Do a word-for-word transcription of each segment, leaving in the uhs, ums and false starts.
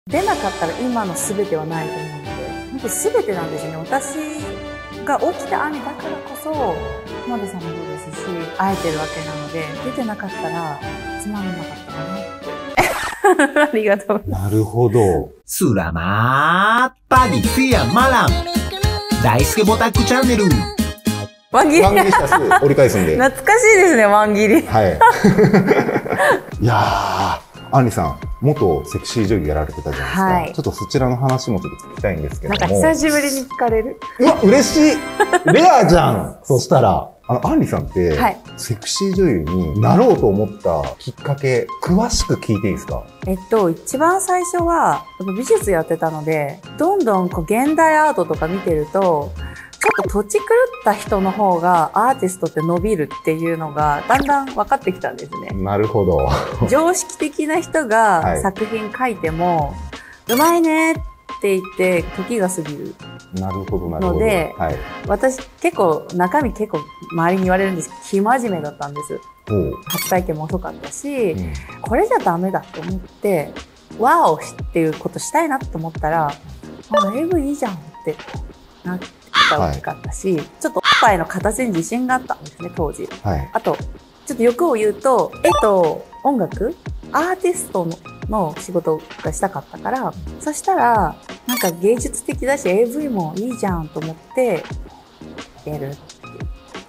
出なかったら今の全てはないと思うので、本当全てなんですよね。私が起きた兄だからこそ、浜田さんもそうですし、会えてるわけなので、出てなかったらつまんなかったかなって。ありがとう。 なるほど。 Selamat pagi siang malam. Daisuke Botakuチャンネル。 ワン切り。 ワン切りしたらすぐ折り返すんで。 懐かしいですね、ワン切り。 はい。いやー。アンリさん、元セクシー女優やられてたじゃないですか。はい、ちょっとそちらの話もちょっと聞きたいんですけども。 なんか久しぶりに聞かれる。 うわ、嬉しいレアじゃんそしたら、あの、アンリさんって、はい、セクシー女優になろうと思ったきっかけ、詳しく聞いていいですか？ えっと、一番最初は、美術やってたので、どんどんこう現代アートとか見てると、ちょっと土地狂った人の方がアーティストって伸びるっていうのがだんだん分かってきたんですね。 なるほど。 常識的な人が作品書いても、はい、うまいねって言って時が過ぎる。 なるほど、なるほど。 ので、 はい、 私結構中身結構周りに言われるんですけど、生真面目だったんです。初体験も遅かったし、うん、これじゃダメだと思って、ワオっていうことしたいなと思ったら、あ、エーブイ いいじゃんってなって。大きかったし、はい、ちょっとおっぱいの形に自信があったんですね、当時。はい、あと、ちょっと欲を言うと、絵と音楽、アーティスト の, の仕事がしたかったから、そしたら、なんか芸術的だし エーブイ もいいじゃんと思って、やるっていう。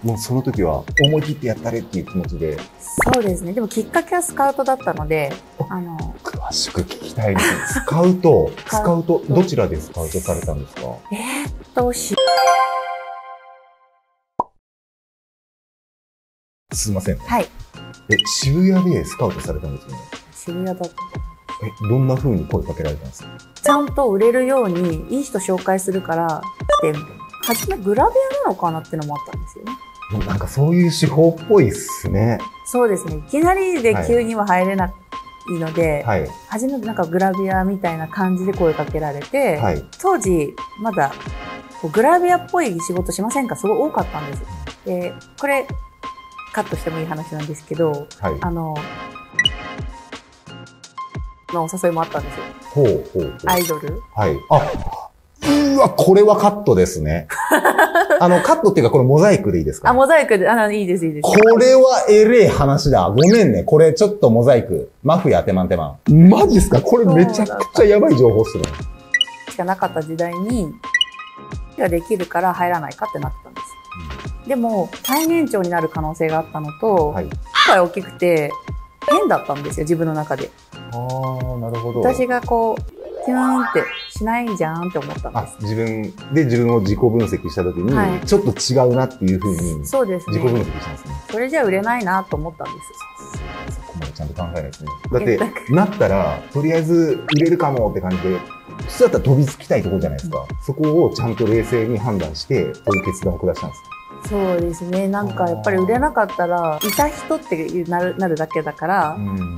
もうその時は思い切ってやったれっていう気持ちで。 そうですね。でもきっかけはスカウトだったので、あの、 詳しく聞きたいです。スカウト、スカウト、どちらでスカウトされたんですか？ えー、っと、し、 すいません。 はい。 え、渋谷でスカウトされたんですよね。 渋谷だった。 え、どんな風に声かけられたんですか？ ちゃんと売れるように、いい人紹介するから、来て、初めグラビアなのかなっていうのもあったんですよね。 なんかそういう手法っぽいっすね。 そうですね。いきなりで急には入れないので、はい、初めてなんかグラビアみたいな感じで声かけられて、はい、当時まだこうグラビアっぽい仕事しませんかすごい多かったんです。で、これカットしてもいい話なんですけど、はい、あの、のお誘いもあったんですよ。 ほうほうほう。 アイドル。 はい。あ、うわ、これはカットですね。あの、カットっていうか、これモザイクでいいですか？ あ、モザイクで、あ、いいです、いいです。 これはえれえ話だ。ごめんね。これちょっとモザイク。マフィアテマンテマン。マジっすか？これめちゃくちゃやばい情報っすね。 しかなかった時代に、ができるから入らないかってなってたんです。うん、でも、最年長になる可能性があったのと、はい、おっぱい大きくて、変だったんですよ、自分の中で。 ああ、なるほど。 私がこう、キューンってしないじゃんって思ったんです。 あ、自分で自分を自己分析したときに、はい、ちょっと違うなっていうふうに、そうですね。自己分析したんですね。 それじゃ売れないなと思ったんです。 そこまでちゃんと考えないですね。だって、なったら、とりあえず売れるかもって感じで、普通だったら飛びつきたいところじゃないですか。うん、そこをちゃんと冷静に判断して、そういう決断を下したんです。 そうですね。なんかやっぱり売れなかったら、いた人ってなる、なるだけだから、うん、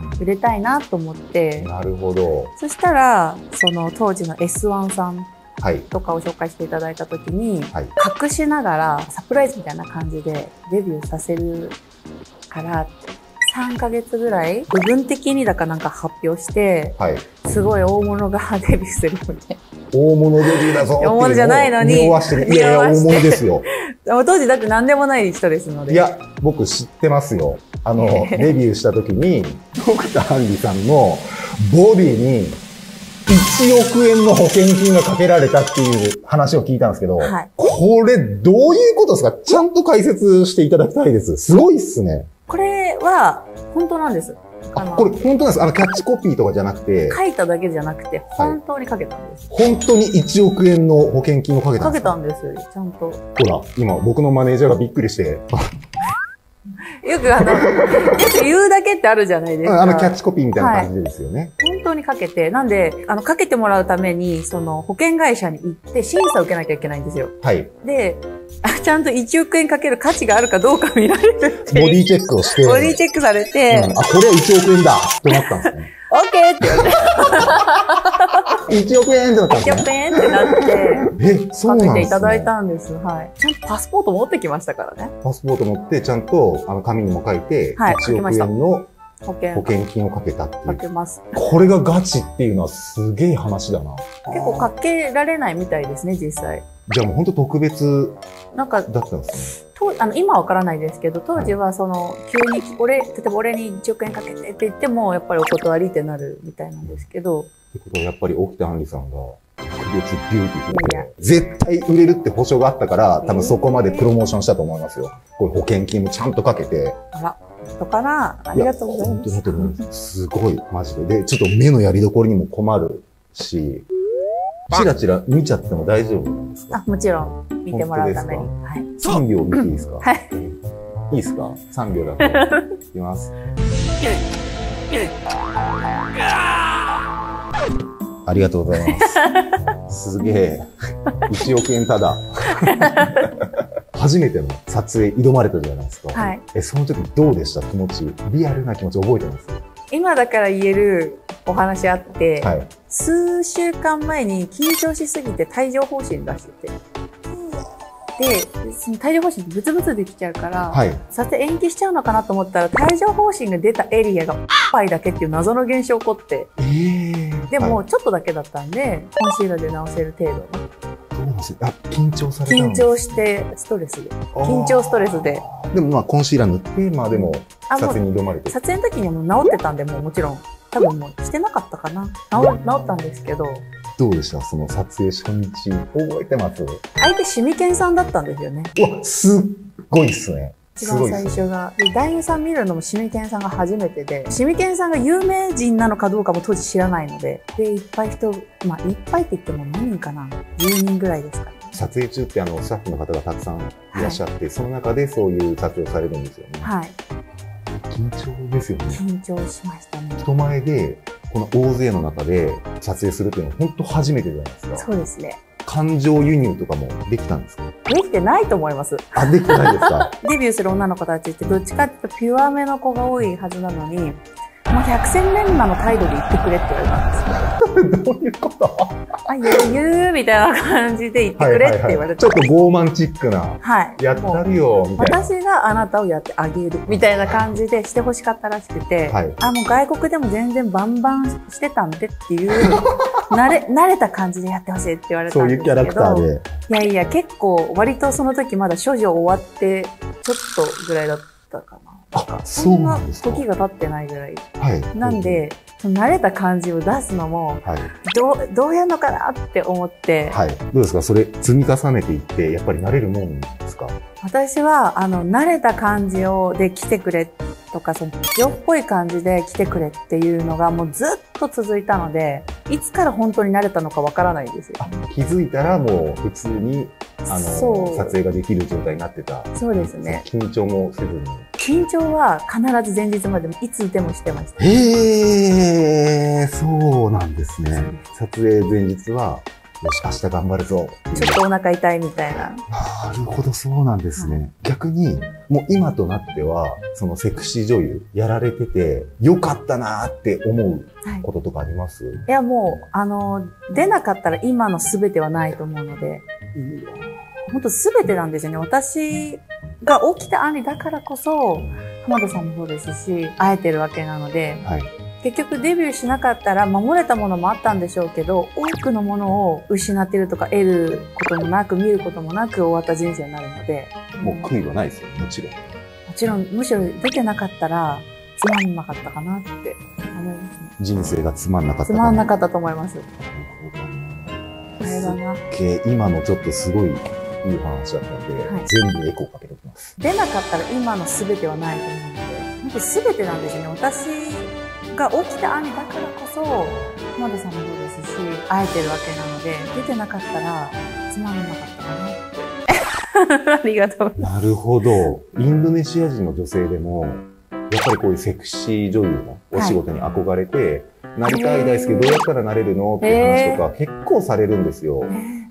売れたいなと思って。 なるほど。 そしたら、その当時の エスワン さんとかを紹介していただいたときに、はい、隠しながらサプライズみたいな感じでデビューさせるからって。さんかげつぐらい部分的にだかなんか発表して、はい、すごい大物がデビューするみたいな。 大物デビューだぞっていうのを大物じゃないのに。 匂わしてる。いやいや、大物ですよ。 当時だって何でもない人ですので。 いや、僕知ってますよ。あの、デビューした時に、ドクターハンディさんのボディにいちおくえんの保険金がかけられたっていう話を聞いたんですけど、はい、これどういうことですか？ちゃんと解説していただきたいです。すごいっすね。 これは本当なんです。 あのこれ本当なんです。あのキャッチコピーとかじゃなくて。 書いただけじゃなくて、本当にかけたんです。 はい、本当にいちおくえんの保険金をかけたんですか？ かけたんです。ちゃんと。ほら、今僕のマネージャーがびっくりして。 よくあの、よく言うだけってあるじゃないですか。 あのキャッチコピーみたいな感じですよね。はい、 本当にかけて、なんで、あの、かけてもらうために、その、保険会社に行って審査を受けなきゃいけないんですよ。はい。で、ちゃんといちおくえんかける価値があるかどうか見られるっていう。 ボディチェックをして。 ボディチェックされて。 うん、あ、これはいちおくえんだってなったんですね。 オッケーって言われて。 いちおくえんってなったんですね。 いちおくえんってなって。 え、そうなんですね。 かけていただいたんです。はい。ちゃんとパスポート持ってきましたからね。 パスポート持って、ちゃんと、あの、紙にも書いて、はい、いちおくえんの保険。 保険金をかけたっていう。 かけます。 これがガチっていうのはすげえ話だな。 結構かけられないみたいですね、実際。 じゃあもう本当特別なんか、 だったんですね。 とあの今はわからないですけど、当時はその、急に、俺、例えば俺にいちおくえんかけてって言っても、やっぱりお断りってなるみたいなんですけど。 ってことはやっぱり沖田杏里さんが特別ビューティフルで、絶対売れるって保証があったから、多分そこまでプロモーションしたと思いますよ。こういう保険金もちゃんとかけて。 あら、とかな、ありがとうございます。 本当に本当にすごい、マジで。で、ちょっと目のやりどころにも困るし、チラチラ見ちゃっても大丈夫なんですか？ あ、もちろん、見てもらうために。はい。 さんびょう見ていいですか？ はい。 いいですか？ さん 秒だけ。いきます。ありがとうございます。すげえ。いちおくえんただ。初めての撮影挑まれたじゃないですか。 はい。 え、その時どうでした気持ち？リアルな気持ち覚えてます？ 今だから言えるお話あって、 はい、 数週間前に緊張しすぎて帯状疱疹出してて。で、その帯状疱疹ってブツブツできちゃうから、はい、撮影延期しちゃうのかなと思ったら、帯状疱疹が出たエリアがおっぱいだけっていう謎の現象起こって。えー、でも、ちょっとだけだったんで、はい、コンシーラーで直せる程度の。 どうなんですか？あ、緊張されたんですか？ 緊張して、ストレスで。緊張ストレスで。 でもまあ、コンシーラー塗って、まあでも、撮影に挑まれて。 撮影の時にはもう治ってたんで、もうもちろん、多分もうしてなかったかな。治、治ったんですけど。 どうでしたその撮影初日。覚えてます？ 相手、シミケンさんだったんですよね。 うわ、すっごいっすね。 一番最初が。で、男優さん見るのもシミケンさんが初めてで、シミケンさんが有名人なのかどうかも当時知らないので、で、いっぱい人、まあ、いっぱいって言っても何人かな ?じゅう 人ぐらいですかね。 撮影中ってあの、スタッフの方がたくさんいらっしゃって、はい、その中でそういう撮影をされるんですよね。はい。緊張ですよね。 緊張しましたね。 人前で、この大勢の中で撮影するっていうのは本当初めてじゃないですか。 そうですね。 感情輸入とかもできたんですか？ できてないと思います。 あ、できてないですか？ デビューする女の子たちってどっちかっていうとピュアめの子が多いはずなのに、もう百戦錬磨の態度で言ってくれって言われたんですよ。どういうこと？ あ、余裕みたいな感じで言ってくれって言われて。 ちょっと傲慢チックな。 はい。 やったるよ、みたいな。 私があなたをやってあげる、みたいな感じでしてほしかったらしくて、はい、あ、もう外国でも全然バンバンしてたんでっていう、慣れ、慣れた感じでやってほしいって言われたんですけど。そういうキャラクターで。いやいや、結構割とその時まだ処女終わって、ちょっとぐらいだったかな。 あ、そうなんですか。 時が経ってないぐらい。はい。なんで、その慣れた感じを出すのも、はい、どう、どうやるのかなって思って。 はい。どうですかそれ積み重ねていって、やっぱり慣れるもんですか？ 私は、あの、慣れた感じを、で来てくれとか、その、女っぽい感じで来てくれっていうのがもうずっと続いたので、いつから本当に慣れたのかわからないですよ。 気づいたらもう普通に、あの、撮影ができる状態になってた。 そうですね。 緊張もせずに。 緊張は必ず前日までもいつでもしてました。 へー、そうなんですね。撮影前日は、よし、明日頑張るぞ。 ちょっとお腹痛いみたいな。 なるほど、そうなんですね。はい、逆に、もう今となっては、そのセクシー女優やられてて、よかったなーって思うこととかあります？はい、 いや、もう、あの、出なかったら今の全てはないと思うので、本当全てなんですよね。私が起きた案里だからこそ、浜田さんもそうですし、会えてるわけなので、はい、結局デビューしなかったら守れたものもあったんでしょうけど、多くのものを失ってるとか得ることもなく、見ることもなく終わった人生になるので。 もう悔いはないですよ、もちろん。もちろん、むしろ出てなかったらつまんなかったかなって思いますね。 人生がつまんなかったかな。 つまんなかったと思います。あれだな。 今のちょっとすごいいい話だったんで、はい、全部エコーかけておきます。 出なかったら今の全てはないと思うので、本当全てなんですよね。私が起きた兄だからこそ、浜田さんもそうですし、会えてるわけなので、出てなかったらつまんなかったかなって。ありがとう。 なるほど。インドネシア人の女性でも、やっぱりこういうセクシー女優のお仕事に憧れて、はい、なりたい大好きどうやったらなれるのっていう話とか結構されるんですよ。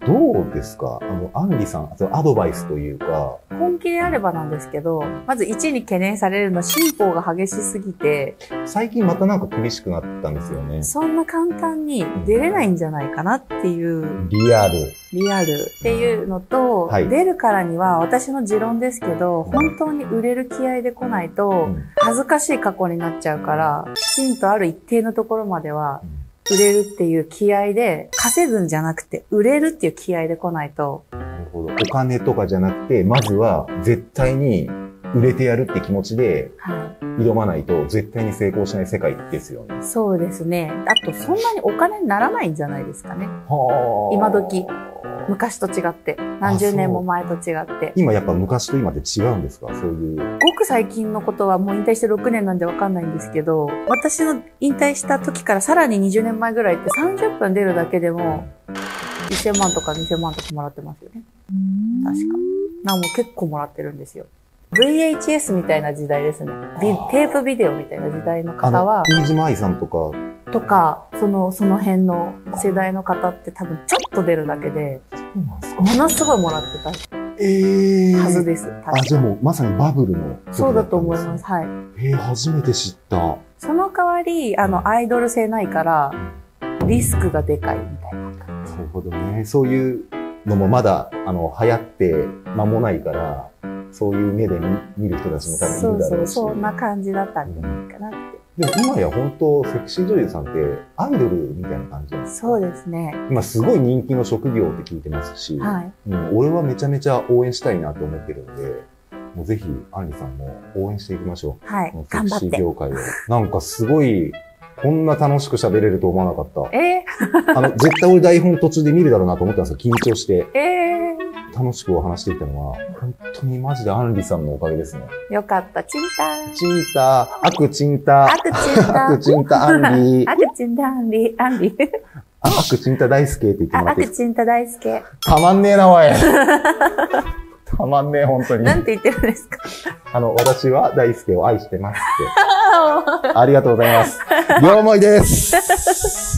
どうですかあの、アンリさん、そのアドバイスというか。 本気であればなんですけど、まず一に懸念されるのは進歩が激しすぎて、 最近またなんか厳しくなったんですよね。 そんな簡単に出れないんじゃないかなっていう。 リアル。 リアルっていうのと、はい、出るからには私の持論ですけど、本当に売れる気合で来ないと、恥ずかしい過去になっちゃうから、きちんとある一定のところまでは、売れるっていう気合で、稼ぐんじゃなくて、売れるっていう気合で来ないと。 なるほど。お金とかじゃなくて、まずは絶対に売れてやるって気持ちで、挑まないと絶対に成功しない世界ですよね。 そうですね。あと、そんなにお金にならないんじゃないですかね。今時。昔と違って。何十年も前と違って。 今やっぱ昔と今って違うんですか？そういう。 ごく最近のことはもう引退してろくねんなんでわかんないんですけど、私の引退した時からさらににじゅうねんまえぐらいってさんじゅっぷん出るだけでも、せんまんとかにせんまんとかもらってますよね。確か。な、もう結構もらってるんですよ。ブイエイチエス みたいな時代ですね。テープビデオみたいな時代の方は。 飯島愛さんとか。 とか、その、その辺の世代の方って多分ちょっと出るだけで、ものすごいもらってた。ええー。はずです。 あ、じゃあもうまさにバブルの。 そうだと思います。はい。 ええー、初めて知った。 その代わり、あの、アイドル性ないから、リスクがでかいみたいな。 なるほどね。そういうのもまだ、あの、流行って間もないから、そういう目で 見, 見る人たちも多分いるだろうし。 そうそう、そんな感じだったんじゃないかなって。 でも今や本当セクシー女優さんってアイドルみたいな感じなんですか？ そうですね。 今すごい人気の職業って聞いてますし、はい、うん、俺はめちゃめちゃ応援したいなと思ってるんで、もうぜひアンリさんも応援していきましょう。 はい。 セクシー業界を。なんかすごい、こんな楽しく喋れると思わなかった。 えー、あの、絶対俺台本途中で見るだろうなと思ったんですけど、緊張して。 えー楽しくお話していたのは、本当にマジでアンリさんのおかげですね。 よかった。チンタチンタアクチンタアクチンタアクチンタアンリアクチンタアンリアンリアクチンタ大輔って言ってもらっていいですか？ アクチンタ大輔。 たまんねえな、おい。たまんねえ、本当に。 なんて言ってるんですか？ あの、私は大輔を愛してますって。ありがとうございます。両思いです。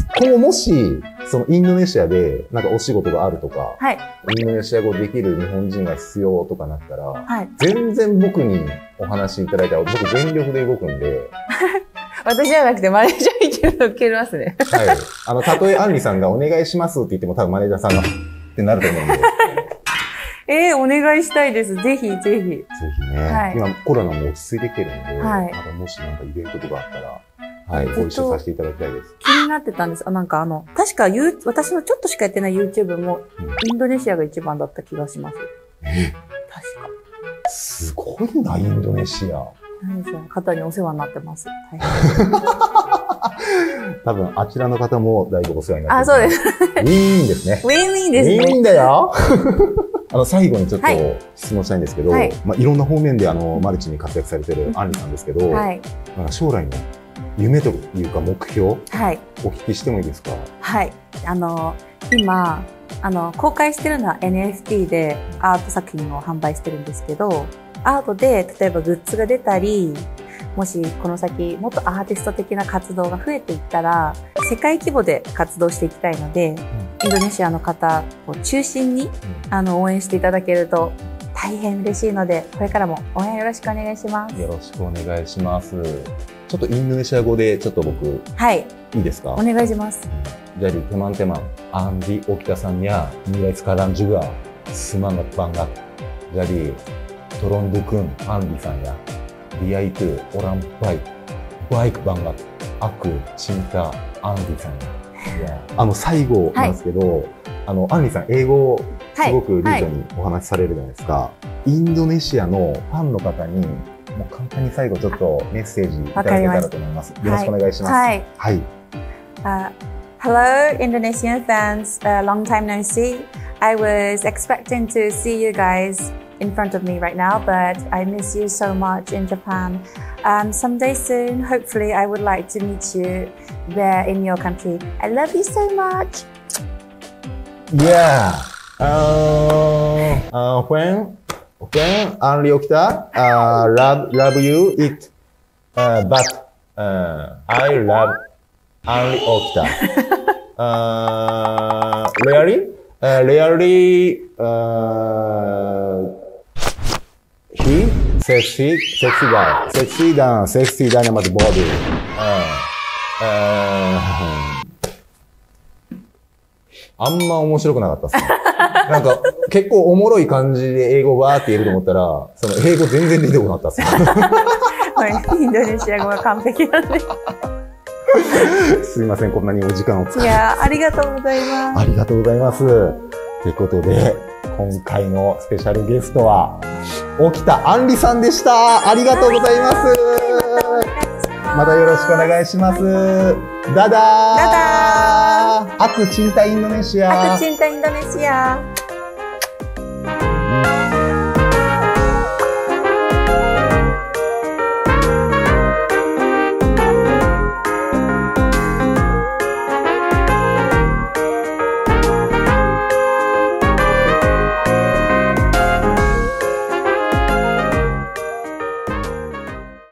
今後もし、そのインドネシアでなんかお仕事があるとか、 はい、 インドネシア語できる日本人が必要とかなったら、 はい、 全然僕にお話しいただいたら、僕全力で動くんで。 私じゃなくてマネージャーいけるの受けますね。 はい。あの、たとえアンリさんがお願いしますって言っても多分マネージャーさんがってなると思うんで。 ええー、お願いしたいです。ぜひぜひ。ぜひね。はい、今コロナも落ち着いてきてるんで、はい、まだもしなんかイベントとかあったら、はい、ご一緒させていただきたいです。 気になってたんです。あ、なんかあの、確か、ユー、私のちょっとしかやってない YouTube も、インドネシアが一番だった気がします。 え確か。 すごいな、インドネシア。 何ですよ。方にお世話になってます。大変。多分、あちらの方もだいぶお世話になってます。 あ、そうです。 ウィーンですね。 ウィーンウィーンですね。 ウィーンだよ。あの、最後にちょっと質問したいんですけど、はい、まあ、いろんな方面であの、マルチに活躍されてるアンリさんですけど、はい、なんか将来の夢というか目標、はい、お聞きしてもいいですか？ はい。あの、今、あの、公開してるのは エヌエフティー でアート作品を販売してるんですけど、アートで例えばグッズが出たり、もしこの先もっとアーティスト的な活動が増えていったら、世界規模で活動していきたいので、うん、インドネシアの方を中心に、うん、あの、応援していただけると大変嬉しいので、これからも応援よろしくお願いします。 よろしくお願いします。ちょっとインドネシア語でちょっと僕、 はい。 いいですか？ お願いします。 Jadi teman-teman, Andi Okita-sannya mulai sekarang juga semangat banget. Jadi tolong dukung Andi-san ya. Dia itu orang baik, baik banget. Aku cinta Andi-san. あの最後なんですけど、はい、あのアンリさん英語すごく流暢にお話しされるじゃないですか。はい、インドネシアのファンの方にもう簡単に最後ちょっとメッセージいただけたらと思います。よろしくお願いします。はい。はい。 Uh, hello, Indonesian fans. Uh, long time no see. I was expecting to see you guys in front of me right now, but I miss you so much in Japan. Um, someday soon, hopefully, I would like to meet you there in your country. I love you so much. Yeah. Uh, uh, when when Anri Okita, uh, love love you it, uh, but uh, I love Anri Okita. uh, really? uh, really, uh, he, sexy, sexy guy, sexy than sexy dynamite body. Uh, uh, あんま面白くなかったっすね。なんか、結構おもろい感じで英語バーって言えると思ったら、その英語全然出てこなかったっすね。 インドネシア語は完璧なんで。 すいません、こんなにお時間を使って。 いや、ありがとうございます。 ありがとうございます。ということで、今回のスペシャルゲストは、沖田杏里さんでした。ありがとうございます。またよろしくお願いします。ダダー。 ダダー。 Aku cinta Indonesia. Aku cinta Indonesia.